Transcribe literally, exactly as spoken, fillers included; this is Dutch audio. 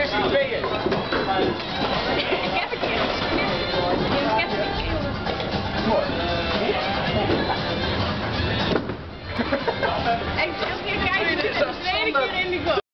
zestig tweeën. Ik heb het hier. Ik heb het hier. Mooi. En elke keer kijken, de tweede keer in die goal.